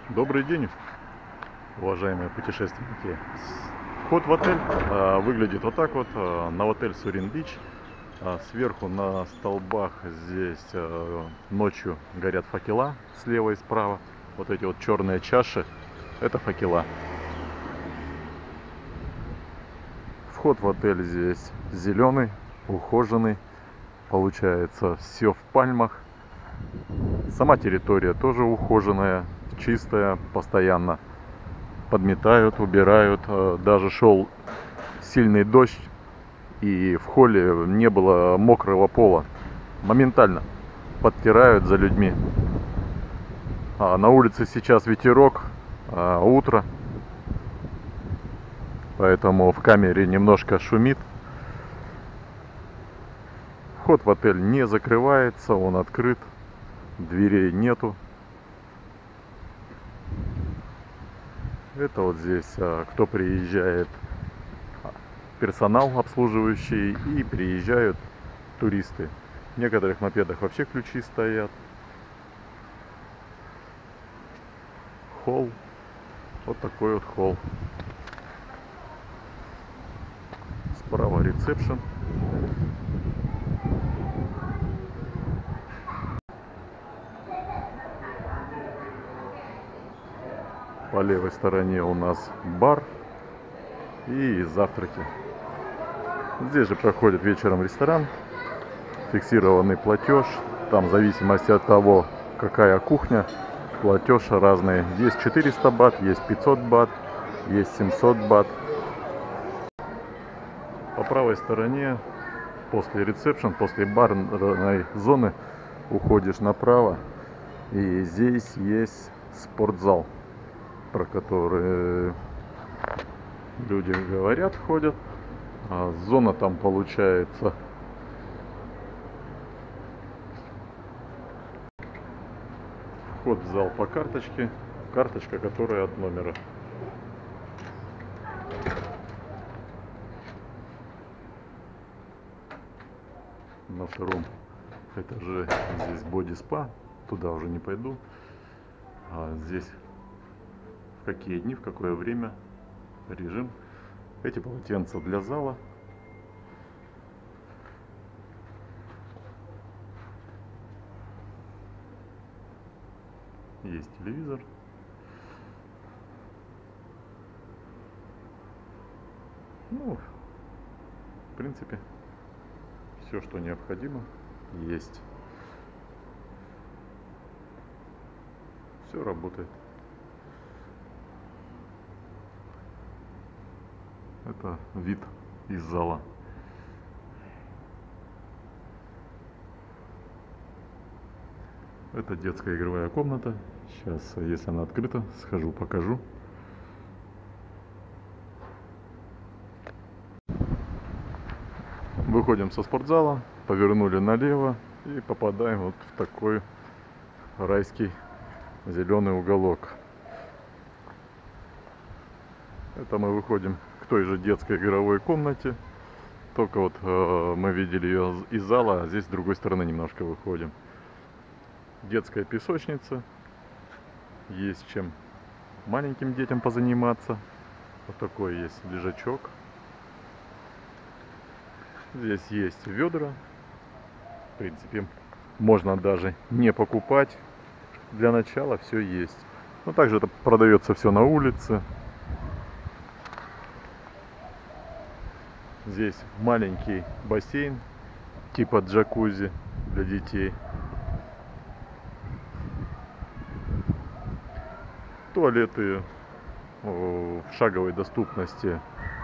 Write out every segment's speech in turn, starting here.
Добрый день, уважаемые путешественники. Вход в отель выглядит вот так вот. На отель Сурин Бич. Сверху на столбах здесь ночью горят факела слева и справа. Вот эти вот черные чаши — это факела. Вход в отель здесь зеленый, ухоженный. Получается, все в пальмах. Сама территория тоже ухоженная, чистая, постоянно подметают, убирают. Даже шел сильный дождь, и в холле не было мокрого пола. Моментально подтирают за людьми. На улице сейчас ветерок, утро, поэтому в камере немножко шумит. Вход в отель не закрывается, он открыт, дверей нету. Это вот здесь, кто приезжает, персонал обслуживающий, и приезжают туристы. В некоторых мопедах вообще ключи стоят. Холл. Вот такой вот холл. Справа ресепшн. По левой стороне у нас бар и завтраки. Здесь же проходит вечером ресторан. Фиксированный платеж. Там в зависимости от того, какая кухня, платеж разный. Есть 400 бат, есть 500 бат, есть 700 бат. По правой стороне, после ресепшн, после барной зоны, уходишь направо. И здесь есть спортзал, про который люди говорят, ходят. Зона там получается вход в зал по карточке, карточка, которая от номера. На втором этаже здесь боди-спа, туда уже не пойду. Здесь в какие дни, в какое время режим. Эти полотенца для зала. Есть телевизор. Ну, в принципе, все, что необходимо, есть. Все работает. Это вид из зала. Это детская игровая комната. Сейчас, если она открыта, схожу, покажу. Выходим со спортзала, повернули налево и попадаем вот в такой райский зеленый уголок. Это мы выходим к той же детской игровой комнате. Только вот мы видели ее из зала, а здесь с другой стороны немножко выходим. Детская песочница. Есть чем маленьким детям позаниматься. Вот такой есть лежачок. Здесь есть ведра. В принципе, можно даже не покупать. Для начала все есть. Но также это продается все на улице. Здесь маленький бассейн типа джакузи для детей. Туалеты в шаговой доступности.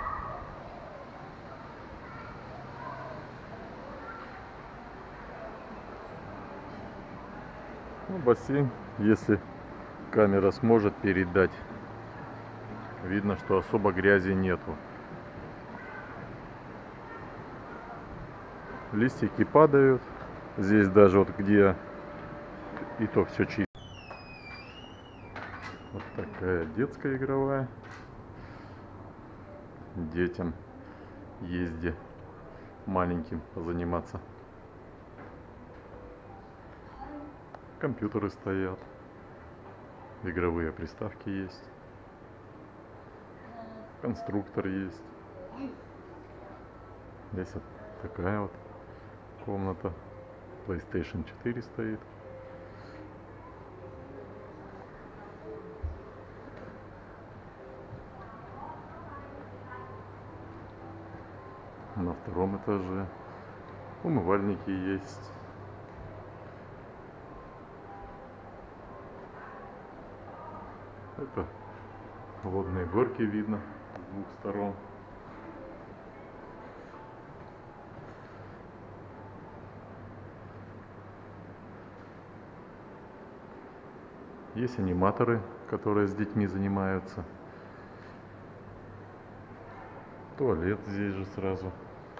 Ну, бассейн, если камера сможет передать, видно, что особо грязи нету. Листики падают. Здесь даже вот где и то все чисто. Вот такая детская игровая. Детям езде маленьким позаниматься. Компьютеры стоят. Игровые приставки есть. Конструктор есть. Здесь вот такая вот комната. PlayStation 4 стоит. На втором этаже умывальники есть. Это водные горки видно с двух сторон. Есть аниматоры, которые с детьми занимаются. Туалет здесь же сразу.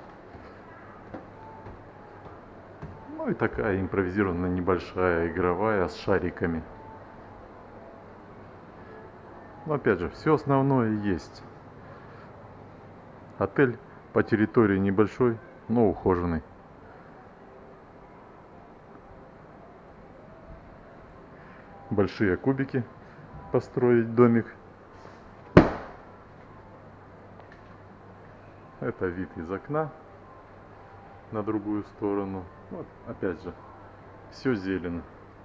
Ну и такая импровизированная небольшая игровая с шариками. Но опять же, все основное есть. Отель по территории небольшой, но ухоженный. Большие кубики построить домик. Это вид из окна на другую сторону. Вот, опять же, все зелено.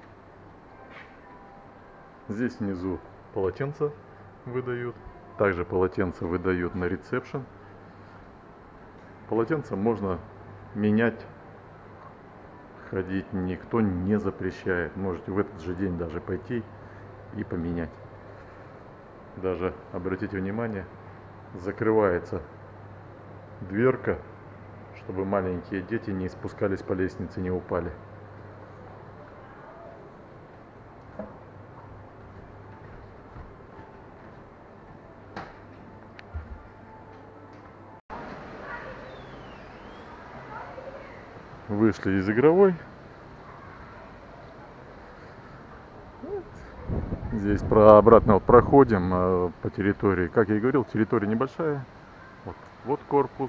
Здесь внизу полотенца выдают. Также полотенца выдают на ресепшн. Полотенца можно менять, ходить никто не запрещает. Можете в этот же день даже пойти и поменять. Даже, обратите внимание, закрывается дверка, чтобы маленькие дети не спускались по лестнице, не упали. Вышли из игровой. Здесь обратно вот проходим по территории. Как я и говорил, территория небольшая. Вот корпус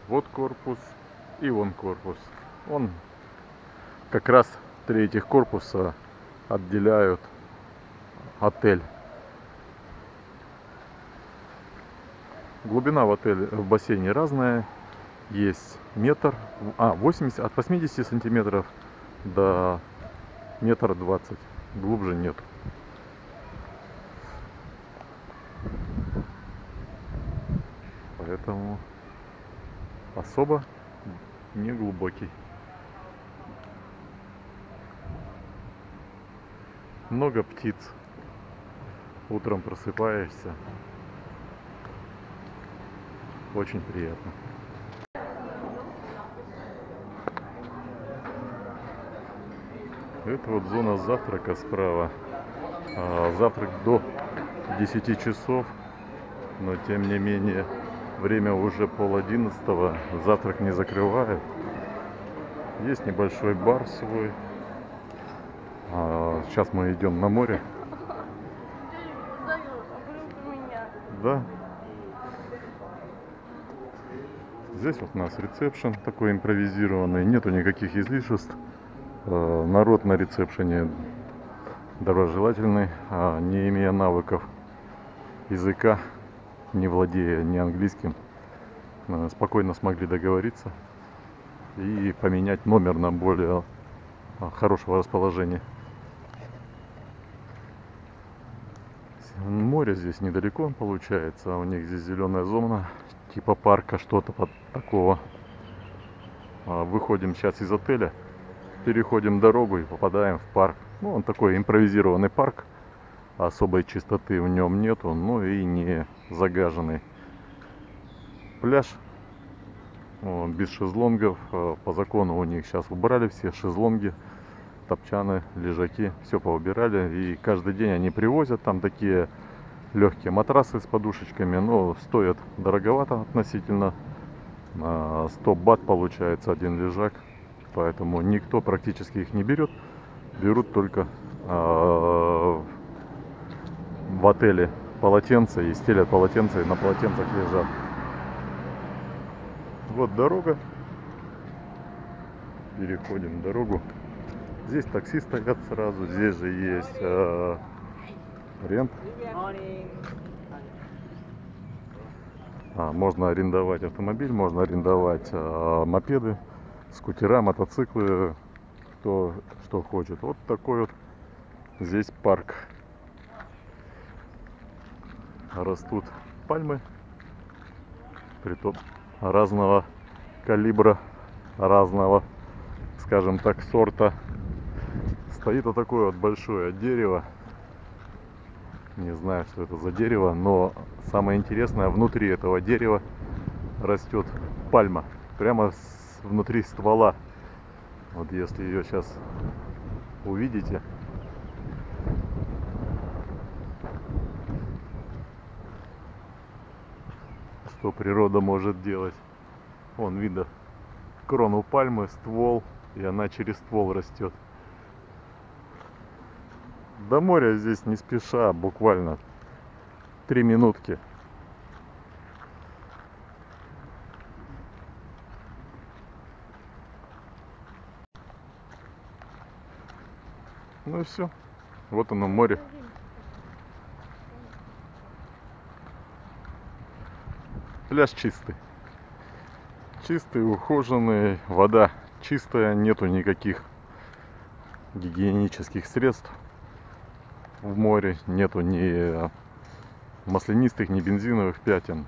и вон корпус. Он как раз 3 этих корпуса отделяют отель. Глубина в отеле, в бассейне разная. Есть метр, 80, от 80 сантиметров до метра 20. Глубже нет. Поэтому особо не глубокий. Много птиц. Утром просыпаешься. Очень приятно. Это вот зона завтрака справа. Завтрак до 10 часов. Но тем не менее, время уже 10:30. Завтрак не закрывают. Есть небольшой бар свой. Сейчас мы идем на море. Да. Здесь вот у нас ресепшн такой импровизированный. Нету никаких излишеств. Народ на ресепшене доброжелательный, не имея навыков языка, не владея ни английским, спокойно смогли договориться и поменять номер на более хорошего расположения. Море здесь недалеко получается, у них здесь зеленая зона, типа парка, что-то такого. Выходим сейчас из отеля, переходим дорогу и попадаем в парк. Ну, он такой импровизированный парк, особой чистоты в нем нету, но и не загаженный. Пляж без шезлонгов. По закону у них сейчас убрали все шезлонги, топчаны, лежаки, все поубирали. И каждый день они привозят там такие легкие матрасы с подушечками, но стоят дороговато относительно. 100 бат получается один лежак, поэтому никто практически их не берет. Берут только в отеле полотенца и стелят полотенца, и на полотенцах лежат. Вот дорога. Переходим дорогу. Здесь такси стоят сразу. Здесь же есть рент. Можно арендовать автомобиль, можно арендовать мопеды, скутера, мотоциклы, кто что хочет. Вот такой вот здесь парк. Растут пальмы, притом разного калибра, разного, скажем так, сорта. Стоит вот такое вот большое дерево. Не знаю, что это за дерево, но самое интересное, внутри этого дерева растет пальма. Прямо внутри ствола. Вот если ее сейчас увидите. Что природа может делать. Вон видно крону пальмы, ствол, и она через ствол растет. До моря здесь не спеша, буквально 3 минутки. Ну и все. Вот оно море. Пляж чистый. Чистый, ухоженный, вода чистая, нету никаких гигиенических средств в море, нету ни маслянистых, ни бензиновых пятен.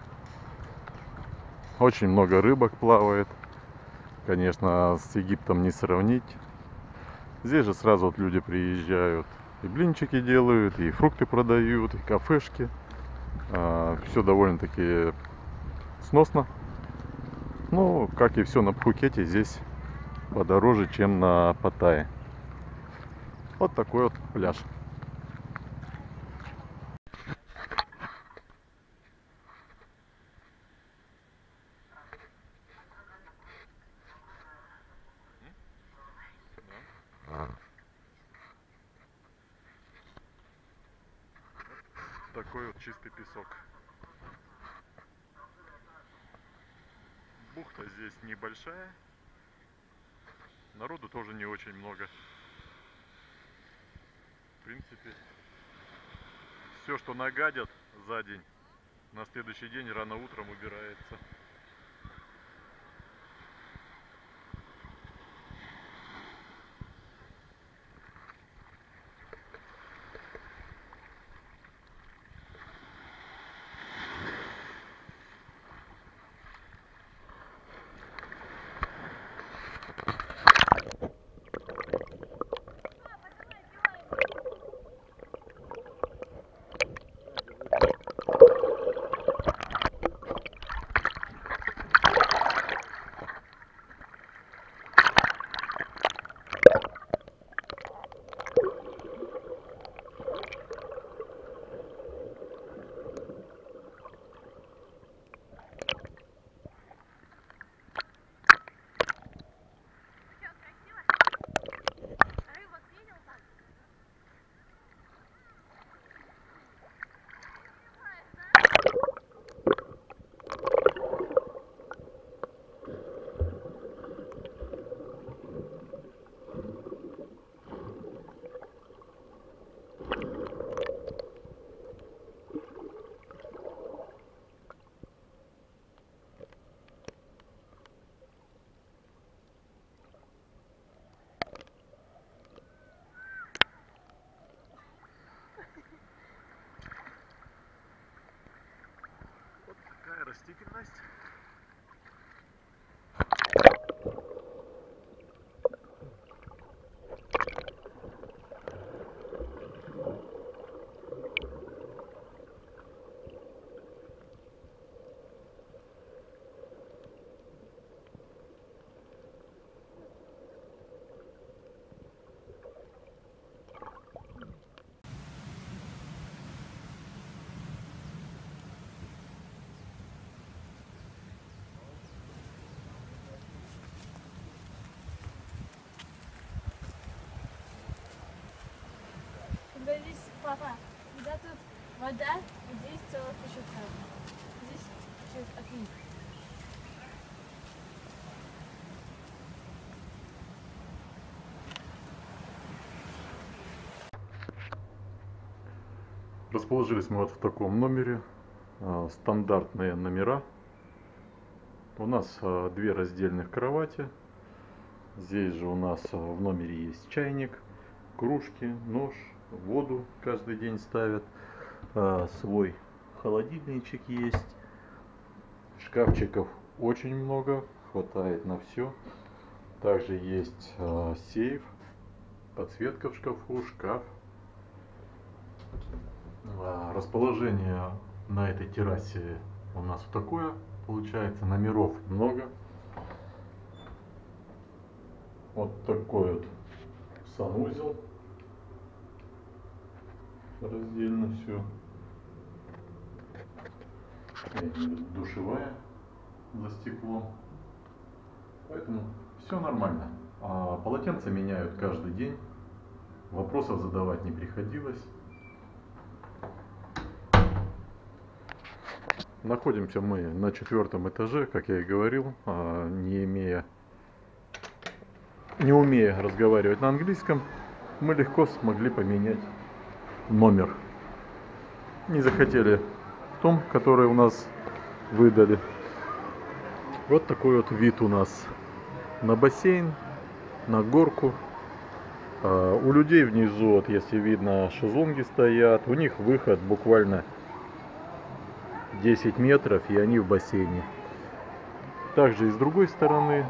Очень много рыбок плавает. Конечно, с Египтом не сравнить. Здесь же сразу вот люди приезжают, и блинчики делают, и фрукты продают, и кафешки. Все довольно-таки сносно. Ну, как и все на Пхукете, здесь подороже, чем на Паттайе. Вот такой вот пляж. Такой вот чистый песок. Бухта здесь небольшая. Народу тоже не очень много. В принципе, все, что нагадят за день, на следующий день рано утром убирается. Вот такая растительность. Когда здесь, папа, когда тут вода, здесь целая куча камней. Здесь через отлив. Расположились мы вот в таком номере. Стандартные номера. У нас две раздельных кровати. Здесь же у нас в номере есть чайник, кружки, нож, воду каждый день ставят. Свой холодильничек есть. Шкафчиков очень много, хватает на все. Также есть сейф, подсветка в шкафу, шкаф. Расположение на этой террасе у нас вот такое получается. Номеров много. Вот такой вот санузел. Раздельно все. Душевая за стеклом. Поэтому все нормально. Полотенца меняют каждый день. Вопросов задавать не приходилось. Находимся мы на 4-м этаже, как я и говорил, не умея разговаривать на английском, мы легко смогли поменять номер. Не захотели в том, который у нас выдали. Вот такой вот вид у нас на бассейн, на горку. У людей внизу, вот если видно, шезлонги стоят, у них выход буквально 10 метров, и они в бассейне. Также и с другой стороны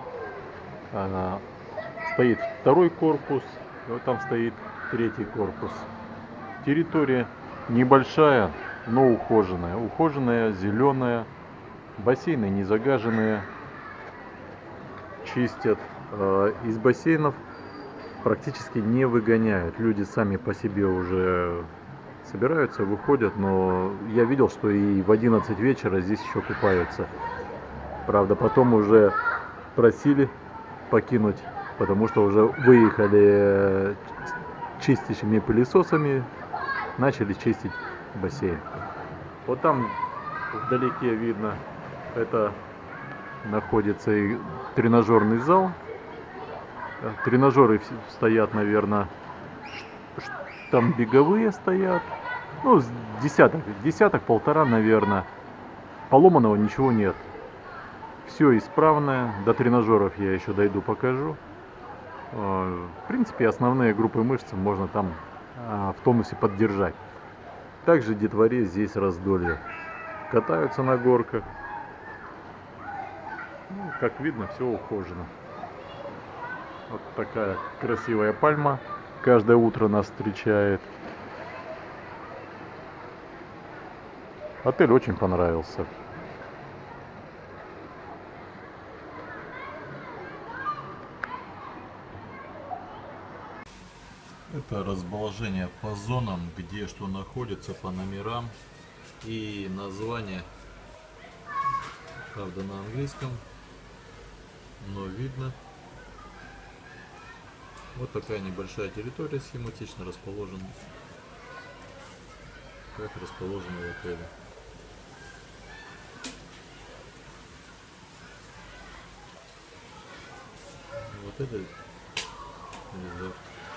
стоит второй корпус, и вот там стоит третий корпус. Территория небольшая, но ухоженная. Ухоженная, зеленая. Бассейны не загаженные. Чистят. Из бассейнов практически не выгоняют. Люди сами по себе уже собираются, выходят, но я видел, что и в 11 вечера здесь еще купаются. Правда, потом уже просили покинуть, потому что уже выехали чистящими пылесосами, начали чистить бассейн. Вот там вдалеке видно, это находится и тренажерный зал. Тренажеры стоят, там беговые стоят. Ну, десяток-полтора, наверное. Поломанного ничего нет. Все исправное. До тренажеров я еще дойду, покажу. В принципе, основные группы мышц можно там в тонусе поддержать. Также детворе здесь раздолье. Катаются на горках. Ну, как видно, все ухожено. Вот такая красивая пальма каждое утро нас встречает. Отель очень понравился. Это расположение по зонам, где что находится, по номерам и название, правда, на английском, но видно. Вот такая небольшая территория схематично расположена, как расположена в отеле. Вот это резерв.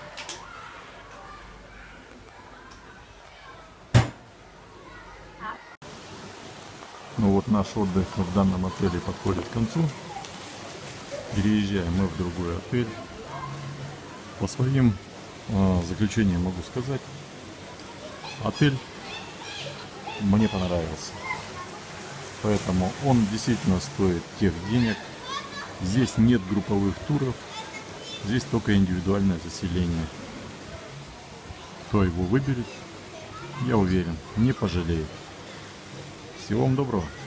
Ну вот наш отдых в данном отеле подходит к концу. Переезжаем мы в другой отель. По своим заключениям могу сказать, отель мне понравился. Поэтому он действительно стоит тех денег. Здесь нет групповых туров, здесь только индивидуальное заселение. Кто его выберет, я уверен, не пожалеет. Всего вам доброго.